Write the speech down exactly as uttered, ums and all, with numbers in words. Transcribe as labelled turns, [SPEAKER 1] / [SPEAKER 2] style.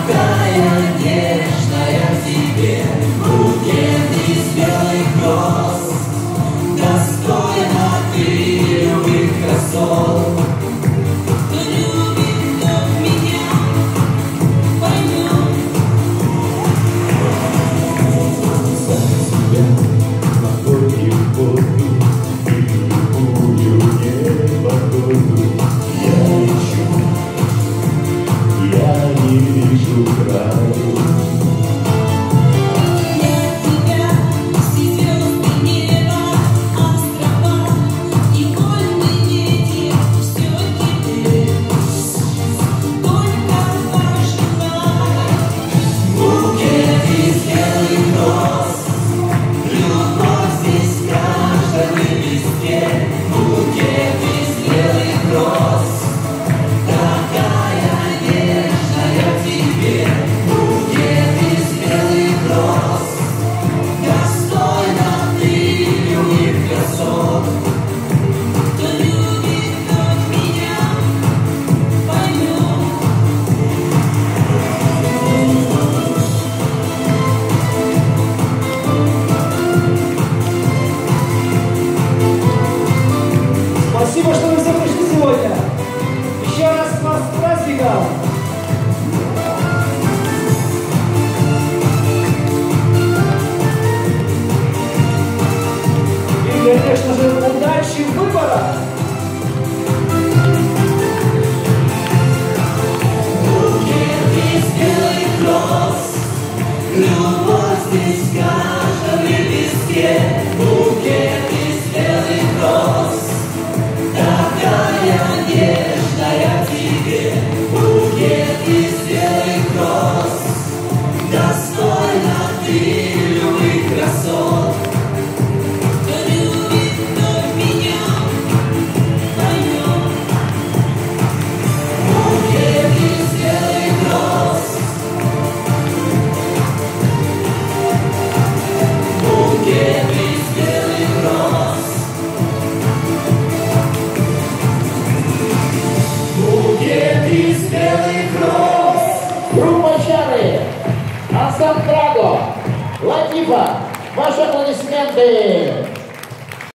[SPEAKER 1] Спасибо, что вы все пришли сегодня. Еще раз вас с праздником. И, конечно же, удачи в выборах.
[SPEAKER 2] Любовь здесь в каждом лепестке, букет из белых роз. Такая нежная тебе, букет из белых роз. Достойна ты любых красот. Кто любит, тот меня поймет. Букет из белых роз. Букет из белых роз. Букет из белых роз.
[SPEAKER 3] Группа Чары, ансамбль Драго, Латифа, ваши аплодисменты.